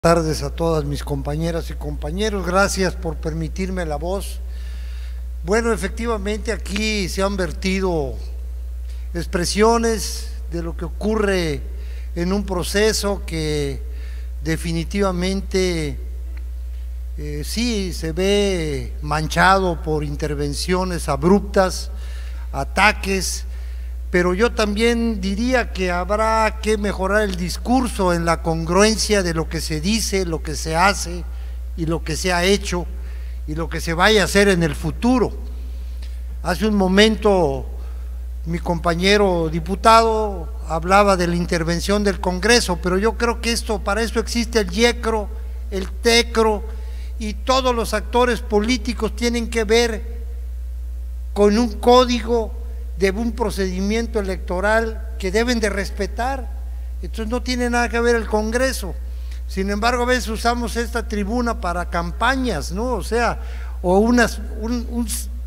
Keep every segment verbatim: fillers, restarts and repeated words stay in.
Buenas tardes a todas mis compañeras y compañeros, gracias por permitirme la voz. Bueno, efectivamente aquí se han vertido expresiones de lo que ocurre en un proceso que definitivamente eh, sí se ve manchado por intervenciones abruptas, ataques, pero yo también diría que habrá que mejorar el discurso en la congruencia de lo que se dice, lo que se hace y lo que se ha hecho y lo que se vaya a hacer en el futuro. Hace un momento mi compañero diputado hablaba de la intervención del Congreso, pero yo creo que esto, para eso existe el YECRO, el TECRO, y todos los actores políticos tienen que ver con un código de un procedimiento electoral que deben de respetar. Entonces no tiene nada que ver el Congreso. Sin embargo, a veces usamos esta tribuna para campañas, ¿no? O sea, o unas, un, un,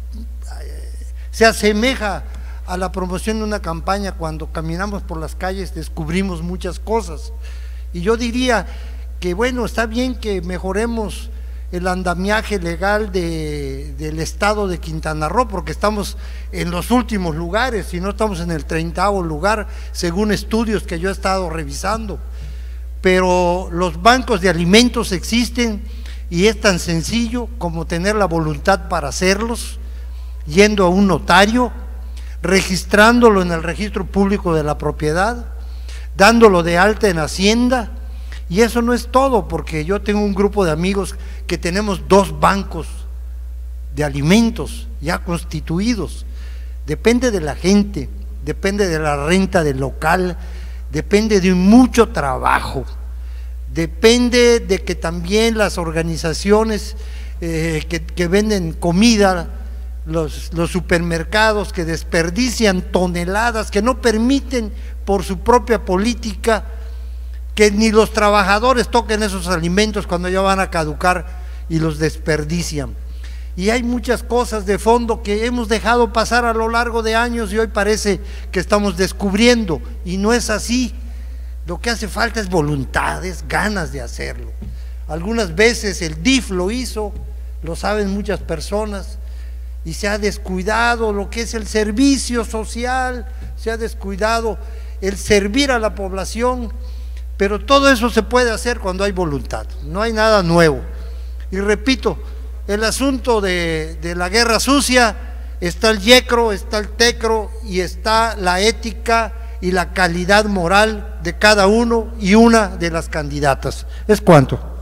se asemeja a la promoción de una campaña. Cuando caminamos por las calles descubrimos muchas cosas. Y yo diría que, bueno, está bien que mejoremos el andamiaje legal de, del estado de Quintana Roo, porque estamos en los últimos lugares, y no estamos en el treintavo lugar, según estudios que yo he estado revisando. Pero los bancos de alimentos existen, y es tan sencillo como tener la voluntad para hacerlos, yendo a un notario, registrándolo en el registro público de la propiedad, dándolo de alta en Hacienda. Y eso no es todo, porque yo tengo un grupo de amigos que tenemos dos bancos de alimentos ya constituidos. Depende de la gente, depende de la renta del local, depende de mucho trabajo, depende de que también las organizaciones eh, que, que venden comida, los, los supermercados que desperdician toneladas, que no permiten por su propia política que ni los trabajadores toquen esos alimentos cuando ya van a caducar y los desperdician. Y hay muchas cosas de fondo que hemos dejado pasar a lo largo de años y hoy parece que estamos descubriendo, y no es así. Lo que hace falta es voluntad, es ganas de hacerlo. Algunas veces el D I F lo hizo, lo saben muchas personas, y se ha descuidado lo que es el servicio social, se ha descuidado el servir a la población. Pero todo eso se puede hacer cuando hay voluntad, no hay nada nuevo. Y repito, el asunto de, de la guerra sucia, está el YECRO, está el TECRO y está la ética y la calidad moral de cada uno y una de las candidatas. Es cuanto.